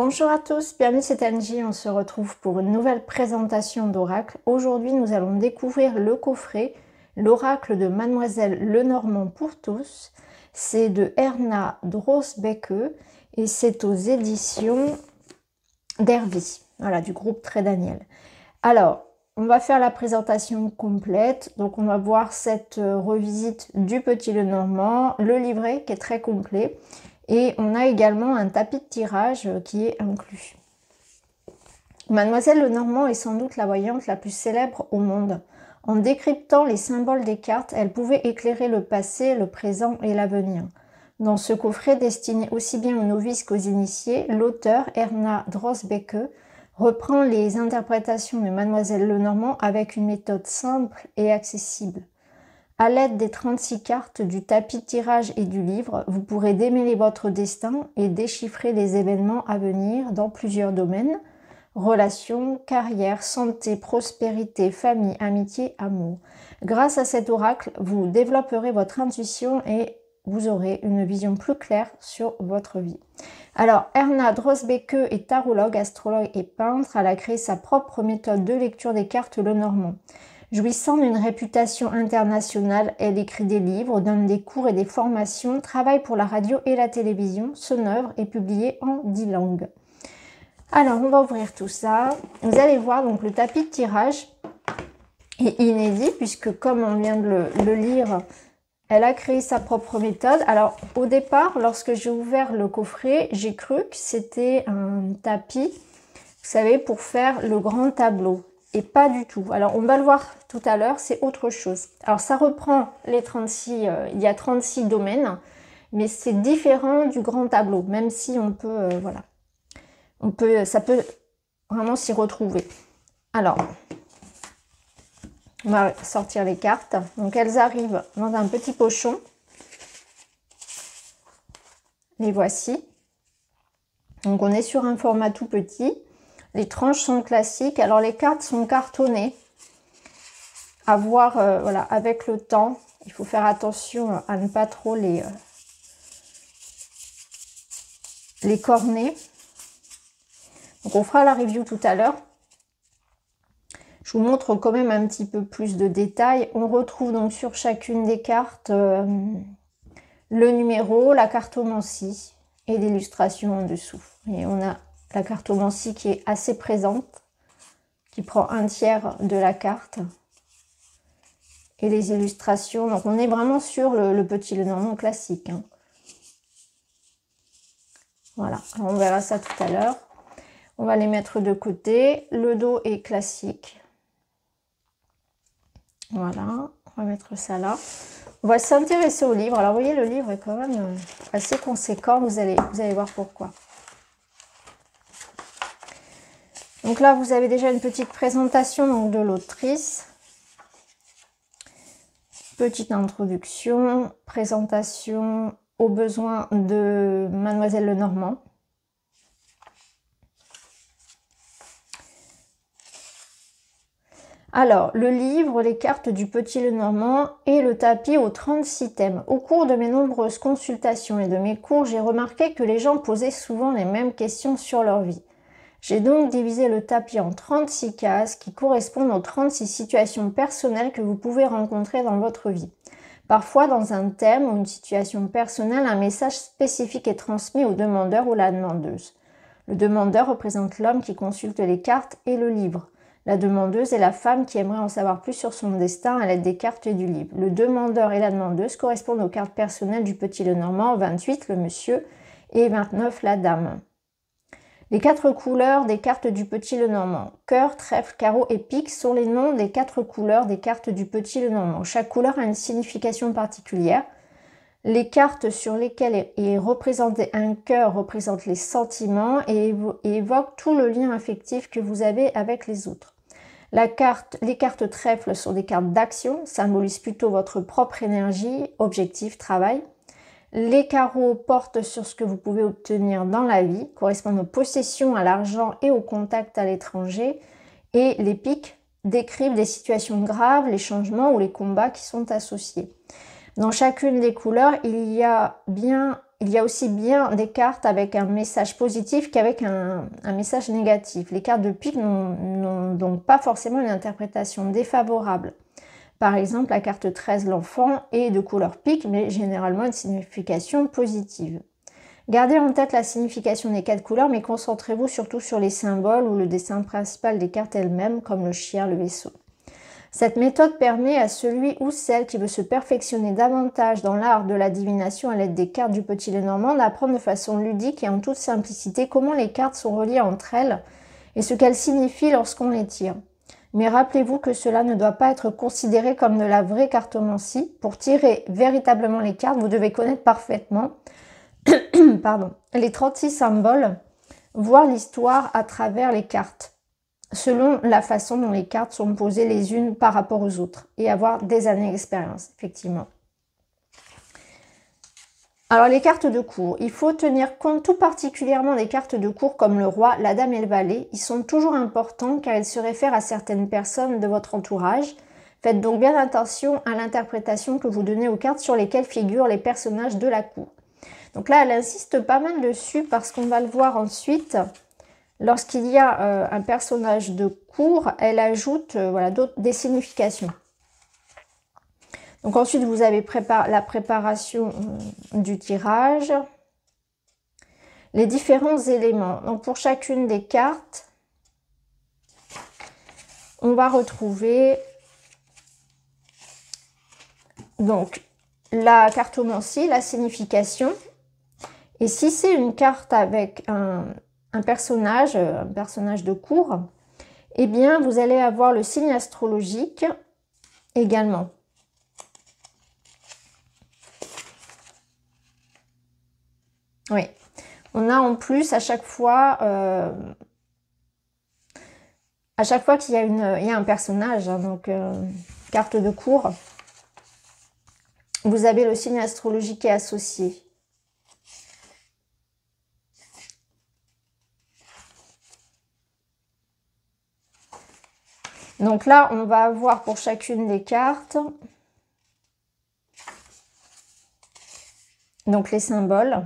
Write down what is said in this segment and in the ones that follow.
Bonjour à tous, bienvenue, c'est Angie, on se retrouve pour une nouvelle présentation d'oracle. Aujourd'hui nous allons découvrir le coffret, l'oracle de Mademoiselle Lenormand pour tous. C'est de Erna Drosbecke et c'est aux éditions d'Hervy, voilà, du groupe Très Daniel. Alors, on va faire la présentation complète, donc on va voir cette revisite du Petit Lenormand, le livret qui est très complet. Et on a également un tapis de tirage qui est inclus. Mademoiselle Lenormand est sans doute la voyante la plus célèbre au monde. En décryptant les symboles des cartes, elle pouvait éclairer le passé, le présent et l'avenir. Dans ce coffret destiné aussi bien aux novices qu'aux initiés, l'auteur Erna Drosbecke reprend les interprétations de Mademoiselle Lenormand avec une méthode simple et accessible. À l'aide des 36 cartes, du tapis de tirage et du livre, vous pourrez démêler votre destin et déchiffrer les événements à venir dans plusieurs domaines: relations, carrière, santé, prospérité, famille, amitié, amour. Grâce à cet oracle, vous développerez votre intuition et vous aurez une vision plus claire sur votre vie. Alors, Erna Drosbecke est tarologue, astrologue et peintre. Elle a créé sa propre méthode de lecture des cartes Lenormand. Jouissant d'une réputation internationale, elle écrit des livres, donne des cours et des formations, travaille pour la radio et la télévision. Son œuvre est publiée en 10 langues. Alors, on va ouvrir tout ça. Vous allez voir, donc le tapis de tirage est inédit puisque comme on vient de le lire, elle a créé sa propre méthode. Alors, au départ, lorsque j'ai ouvert le coffret, j'ai cru que c'était un tapis, vous savez, pour faire le grand tableau. Et pas du tout. Alors, on va le voir tout à l'heure, c'est autre chose. Alors, ça reprend les 36, il y a 36 domaines, mais c'est différent du grand tableau, même si on peut, voilà. Ça peut vraiment s'y retrouver. Alors, on va sortir les cartes. Donc, elles arrivent dans un petit pochon. Les voici. Donc, on est sur un format tout petit. Les tranches sont classiques. Alors, les cartes sont cartonnées. À voir, voilà, avec le temps. Il faut faire attention à ne pas trop les corner. Donc, on fera la review tout à l'heure. Je vous montre quand même un petit peu plus de détails. On retrouve donc sur chacune des cartes le numéro, la cartomancie et l'illustration en dessous. Et on a la cartomancie qui est assez présente, qui prend un tiers de la carte. Et les illustrations, donc on est vraiment sur le Petit Lenormand classique. Hein. Voilà, alors on verra ça tout à l'heure. On va les mettre de côté. Le dos est classique. Voilà, on va mettre ça là. On va s'intéresser au livre. Alors vous voyez, le livre est quand même assez conséquent. Vous allez voir pourquoi. Donc là, vous avez déjà une petite présentation donc, de l'autrice. Petite introduction, présentation aux besoins de Mademoiselle Lenormand. Alors, le livre, les cartes du Petit Lenormand et le tapis aux 36 thèmes. Au cours de mes nombreuses consultations et de mes cours, j'ai remarqué que les gens posaient souvent les mêmes questions sur leur vie. J'ai donc divisé le tapis en 36 cases qui correspondent aux 36 situations personnelles que vous pouvez rencontrer dans votre vie. Parfois, dans un thème ou une situation personnelle, un message spécifique est transmis au demandeur ou la demandeuse. Le demandeur représente l'homme qui consulte les cartes et le livre. La demandeuse est la femme qui aimerait en savoir plus sur son destin à l'aide des cartes et du livre. Le demandeur et la demandeuse correspondent aux cartes personnelles du Petit Lenormand, 28 le monsieur et 29 la dame. Les 4 couleurs des cartes du Petit Lenormand. Cœur, trèfle, carreau et pique sont les noms des 4 couleurs des cartes du Petit Lenormand. Chaque couleur a une signification particulière. Les cartes sur lesquelles est représenté un cœur représentent les sentiments et évoquent tout le lien affectif que vous avez avec les autres. Les cartes trèfle sont des cartes d'action, symbolisent plutôt votre propre énergie, objectif, travail. Les carreaux portent sur ce que vous pouvez obtenir dans la vie, correspondent aux possessions, à l'argent et au contact à l'étranger. Et les piques décrivent des situations graves, les changements ou les combats qui sont associés. Dans chacune des couleurs, il y a bien il y a aussi bien des cartes avec un message positif qu'avec un message négatif. Les cartes de pique n'ont donc pas forcément une interprétation défavorable. Par exemple, la carte 13, l'enfant, est de couleur pique, mais généralement une signification positive. Gardez en tête la signification des 4 couleurs, mais concentrez-vous surtout sur les symboles ou le dessin principal des cartes elles-mêmes, comme le chien, le vaisseau. Cette méthode permet à celui ou celle qui veut se perfectionner davantage dans l'art de la divination à l'aide des cartes du Petit Lenormand d'apprendre de façon ludique et en toute simplicité comment les cartes sont reliées entre elles et ce qu'elles signifient lorsqu'on les tire. Mais rappelez-vous que cela ne doit pas être considéré comme de la vraie cartomancie. Pour tirer véritablement les cartes, vous devez connaître parfaitement les 36 symboles, voir l'histoire à travers les cartes, selon la façon dont les cartes sont posées les unes par rapport aux autres, et avoir des années d'expérience, effectivement. Alors les cartes de cour, il faut tenir compte tout particulièrement des cartes de cour comme le roi, la dame et le valet. Ils sont toujours importants car ils se réfèrent à certaines personnes de votre entourage. Faites donc bien attention à l'interprétation que vous donnez aux cartes sur lesquelles figurent les personnages de la cour. Donc là, elle insiste pas mal dessus parce qu'on va le voir ensuite. Lorsqu'il y a un personnage de cour, elle ajoute voilà, des significations. Donc ensuite, vous avez la préparation du tirage, les différents éléments. Donc pour chacune des cartes, on va retrouver donc la cartomancie, la signification. Et si c'est une carte avec un personnage de cour, eh bien vous allez avoir le signe astrologique également. Oui, on a en plus à chaque fois qu'il y a un personnage, hein, donc carte de cour, vous avez le signe astrologique qui est associé. Donc là, on va avoir pour chacune des cartes donc les symboles.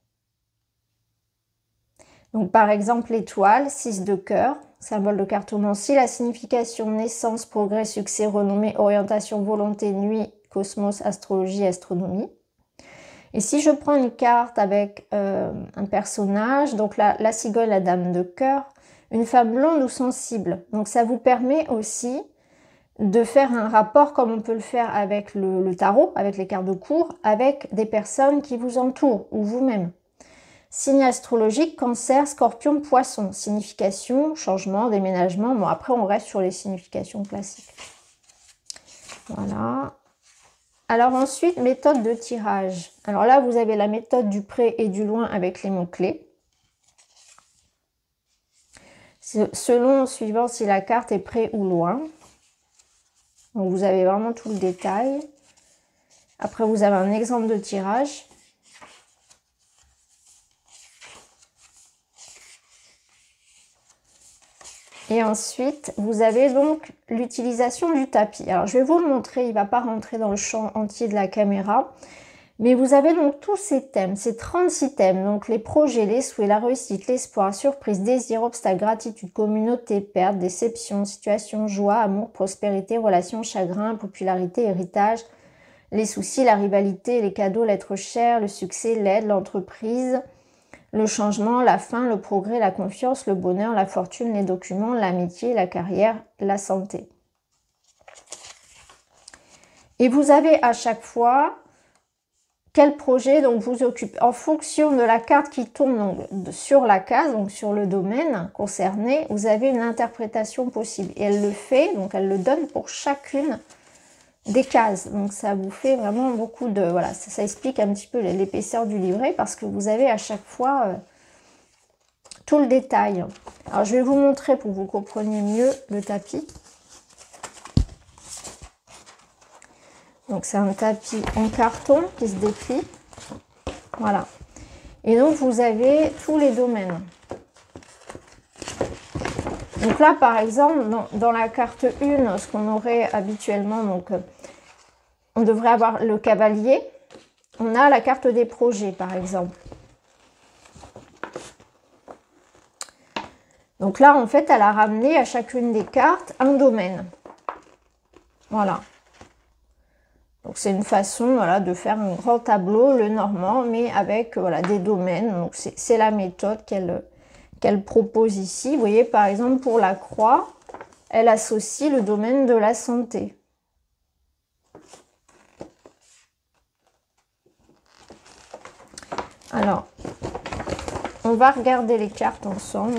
Donc par exemple l'étoile, 6 de cœur, symbole de cartomancie, la signification naissance, progrès, succès, renommée, orientation, volonté, nuit, cosmos, astrologie, astronomie. Et si je prends une carte avec un personnage, donc la cigogne, la dame de cœur, une femme blonde ou sensible. Donc ça vous permet aussi de faire un rapport comme on peut le faire avec le tarot, avec les cartes de cour, avec des personnes qui vous entourent ou vous-même. Signe astrologique, cancer, scorpion, poisson. Signification, changement, déménagement. Bon, après, on reste sur les significations classiques. Voilà. Alors ensuite, méthode de tirage. Alors là, vous avez la méthode du près et du loin avec les mots-clés. Suivant si la carte est près ou loin. Donc vous avez vraiment tout le détail. Après, vous avez un exemple de tirage. Et ensuite, vous avez donc l'utilisation du tapis. Alors, je vais vous le montrer, il ne va pas rentrer dans le champ entier de la caméra. Mais vous avez donc tous ces thèmes, ces 36 thèmes. Donc, les projets, les souhaits, la réussite, l'espoir, surprise, désir, obstacle, gratitude, communauté, perte, déception, situation, joie, amour, prospérité, relation, chagrin, popularité, héritage, les soucis, la rivalité, les cadeaux, l'être cher, le succès, l'aide, l'entreprise, le changement, la fin, le progrès, la confiance, le bonheur, la fortune, les documents, l'amitié, la carrière, la santé. Et vous avez à chaque fois quel projet donc vous occupe. En fonction de la carte qui tombe donc, sur la case, donc sur le domaine concerné, vous avez une interprétation possible. Et elle le fait, donc elle le donne pour chacune des cases. Donc ça vous fait vraiment beaucoup de... Voilà, ça explique un petit peu l'épaisseur du livret parce que vous avez à chaque fois tout le détail. Alors je vais vous montrer pour que vous compreniez mieux le tapis. Donc c'est un tapis en carton qui se déplie. Voilà. Et donc vous avez tous les domaines. Donc là par exemple, dans la carte 1, ce qu'on aurait habituellement, donc on devrait avoir le cavalier. on a la carte des projets, par exemple. Donc là, en fait, elle a ramené à chacune des cartes un domaine. Voilà. Donc c'est une façon, voilà, de faire un grand tableau, le normand, mais avec voilà, des domaines. Donc c'est la méthode qu'elle propose ici. Vous voyez, par exemple, pour la croix, elle associe le domaine de la santé. Alors, on va regarder les cartes ensemble.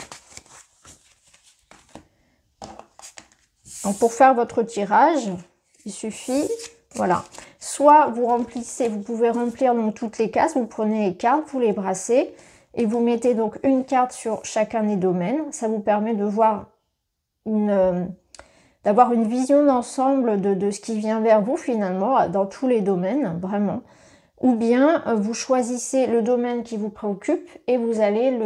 Donc pour faire votre tirage, il suffit, voilà, soit vous remplissez, vous pouvez remplir donc toutes les cases, vous prenez les cartes, vous les brassez et vous mettez donc une carte sur chacun des domaines. Ça vous permet de voir d'avoir une vision d'ensemble de ce qui vient vers vous finalement dans tous les domaines, vraiment. Ou bien vous choisissez le domaine qui vous préoccupe et vous allez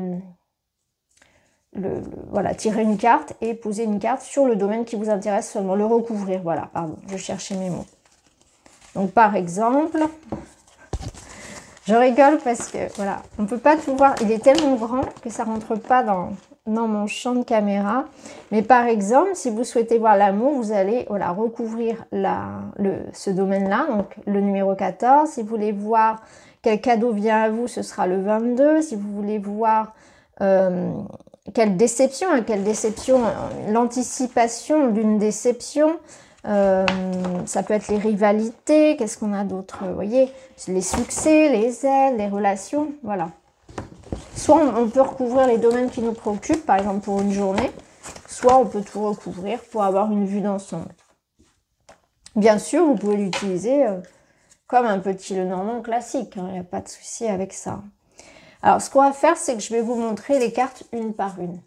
voilà, tirer une carte et poser une carte sur le domaine qui vous intéresse seulement, le recouvrir, voilà, pardon, je cherchais mes mots. Donc par exemple, je rigole parce que, voilà, on ne peut pas tout voir, il est tellement grand que ça ne rentre pas dans mon champ de caméra. Mais par exemple, si vous souhaitez voir l'amour, vous allez voilà, recouvrir ce domaine-là, donc le numéro 14. Si vous voulez voir quel cadeau vient à vous, ce sera le 22. Si vous voulez voir quelle déception, l'anticipation d'une déception, ça peut être les rivalités, qu'est-ce qu'on a d'autre, vous voyez, les succès, les aides, les relations, voilà. Soit on peut recouvrir les domaines qui nous préoccupent, par exemple pour une journée, soit on peut tout recouvrir pour avoir une vue d'ensemble. Bien sûr, vous pouvez l'utiliser comme un petit Lenormand classique, il n'y a pas de souci avec ça. Alors, ce qu'on va faire, c'est que je vais vous montrer les cartes une par une.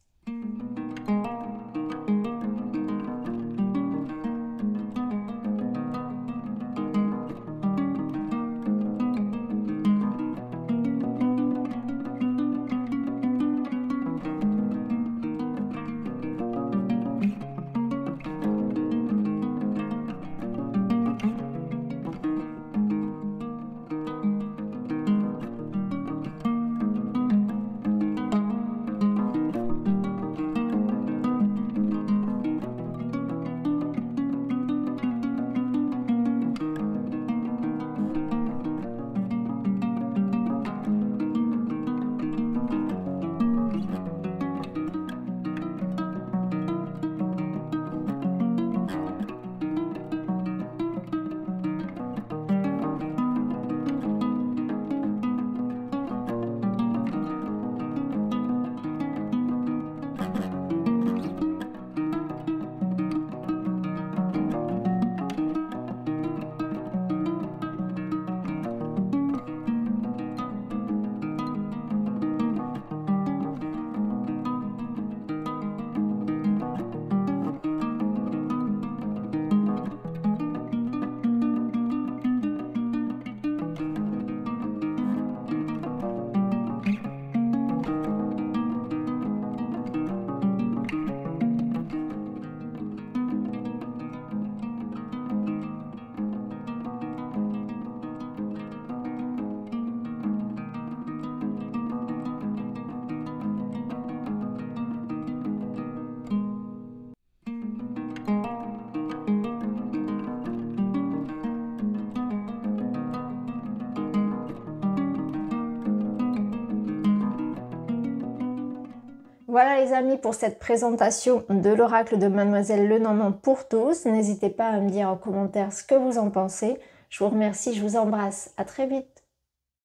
Voilà les amis pour cette présentation de l'oracle de Mademoiselle Lenormand pour tous. N'hésitez pas à me dire en commentaire ce que vous en pensez. Je vous remercie, je vous embrasse. À très vite.